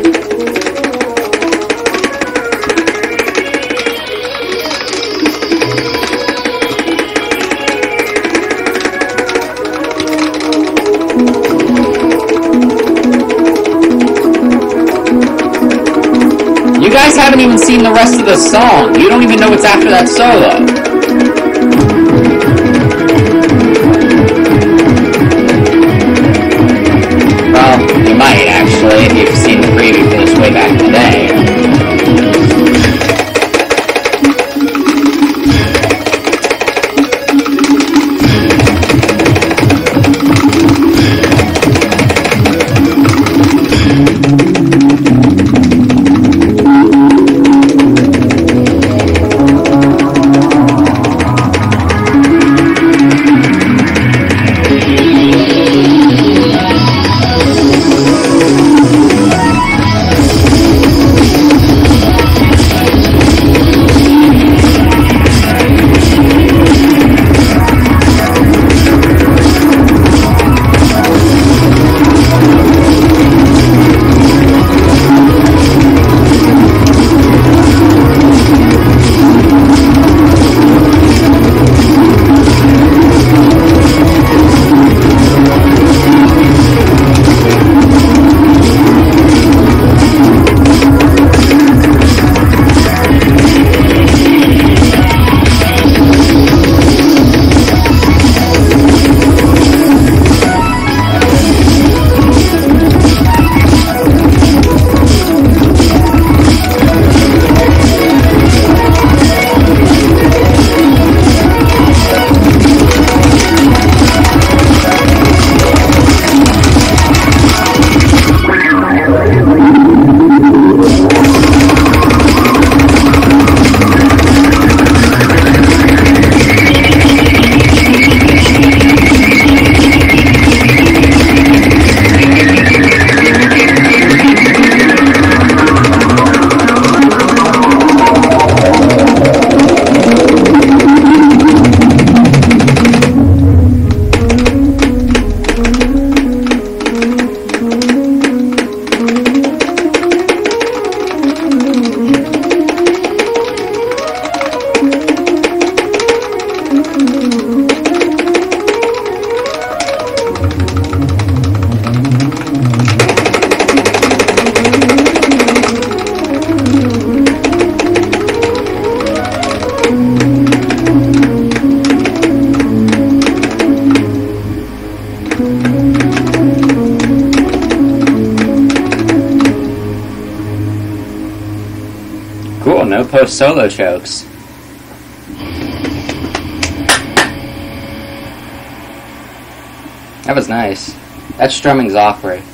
You guys haven't even seen the rest of the song. You don't even know what's after that solo. Well, you might, actually, if you've seen the preview for this way back in the day. Cool, no post-solo chokes. That was nice. That strumming's awkward.